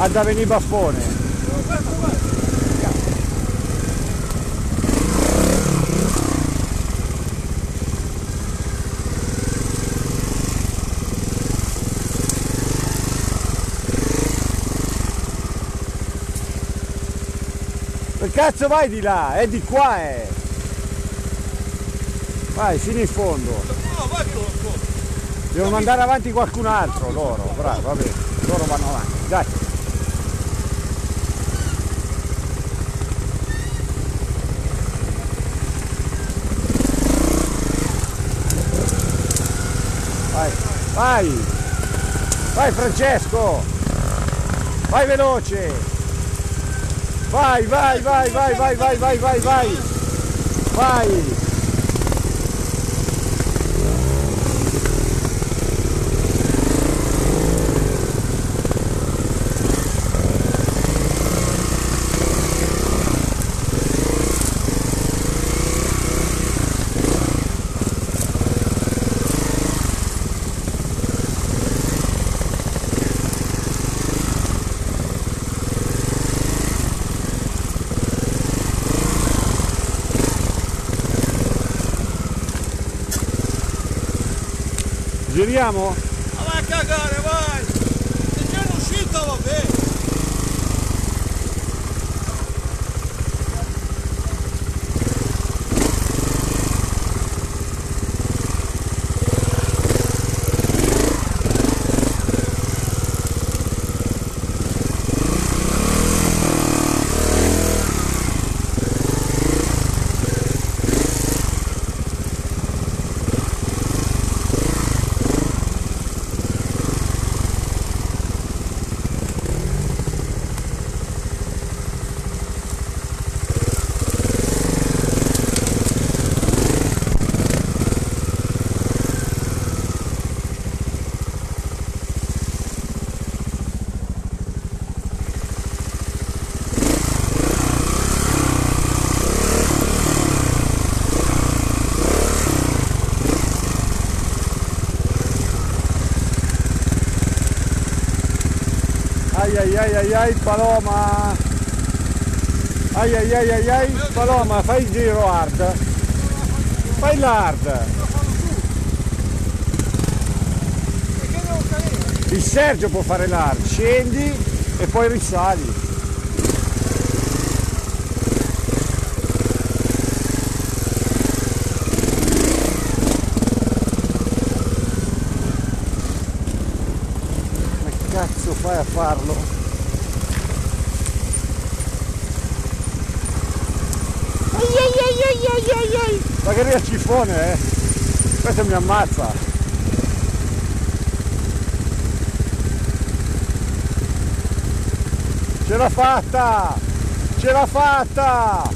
da venire baffone. Che cazzo vai di là? È di qua, Vai, fino in fondo. No, vai troppo. Devono mandare avanti qualcun altro loro, bravo, va bene. Loro vanno avanti, dai. Vai, vai! Vai Francesco! Vai veloce! Vai, vai, vai, vai, vai, vai, vai, vai, vai! Vai! Giriamo? Ma vai a cagare, vai! Se c'è un'uscita va bene! Ai Paloma, ai Paloma, fai il giro hard, fai l'hard. Il Sergio può fare l'hard, scendi e poi risali. Come cazzo fai a farlo? Ma che arriva cifone, questo mi ammazza. Ce l'ha fatta, ce l'ha fatta.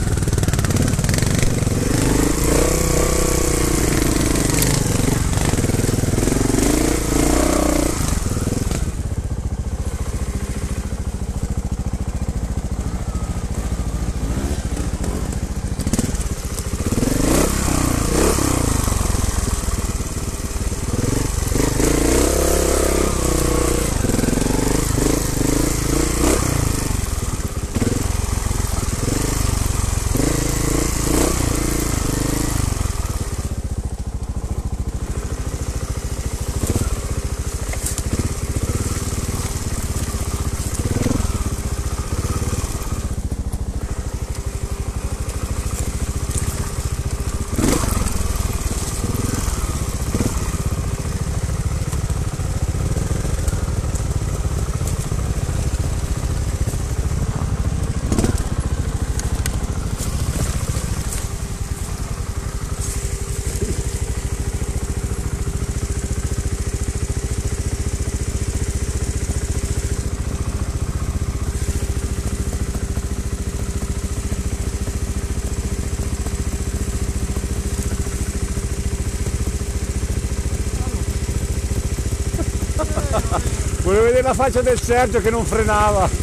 Volevo vedere la faccia del Sergio che non frenava.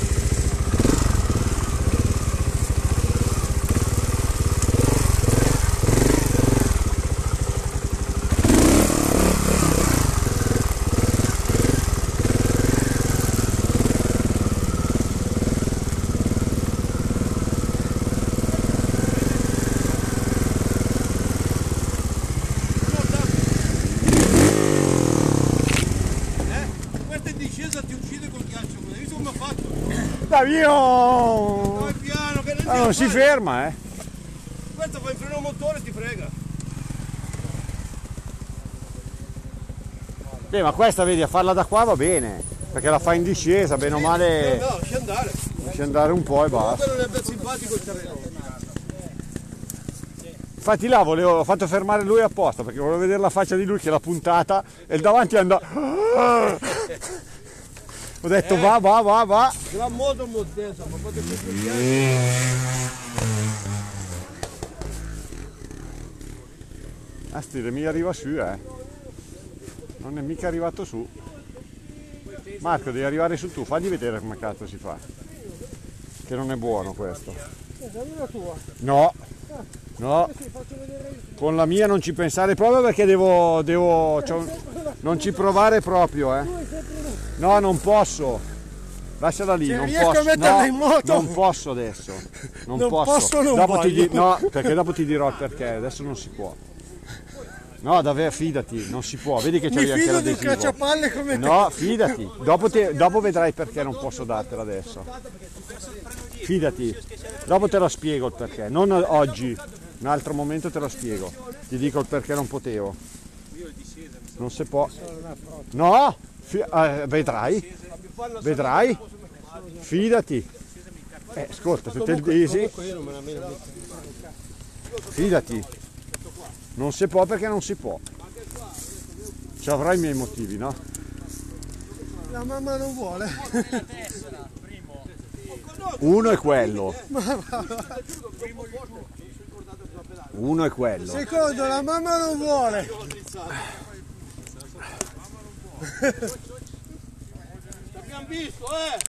discesa ti uccide col ghiaccio, hai visto come ha fatto? Davvio! Vai piano, che Non si ferma, eh! Questo fa il freno motore e ti frega. Beh, ma questa vedi, a farla da qua va bene, perché la fa in discesa, bene o male. No, lascia andare. Lascia andare un po' e basta. Quello non è ben simpatico il terreno. Infatti là ho fatto fermare lui apposta, perché volevo vedere la faccia di lui che l'ha puntata e il davanti andò. Ho detto va. Va molto modesto, ma quando Stile mi arriva su, non è mica arrivato su. Marco, devi arrivare su tu, fagli vedere come cazzo si fa. Che non è buono questo. Dammi la tua. No, con la mia non ci pensare proprio perché non ci provare proprio, No, non posso. Lasciala lì, non riesco posso. a metterla in moto. Non posso adesso. Non posso, non dopo voglio. no, perché dopo ti dirò il perché, adesso non si può. No, davvero, fidati, non si può. Vedi che c'è Mi anche fido di un l'adesivo. cacciapalle come te. No, fidati. Dopo vedrai perché non posso dartela adesso. Fidati. Dopo te lo spiego il perché. Non oggi, un altro momento te lo spiego. Ti dico il perché non potevo. Non si può. No, vedrai. Vedrai. Fidati. Ascolta, se te il desi. Fidati. Non si può perché non si può. Ci avrai i miei motivi, no? La mamma non vuole. Uno è quello. Uno è quello. Secondo, la mamma non vuole. L'abbiamo visto,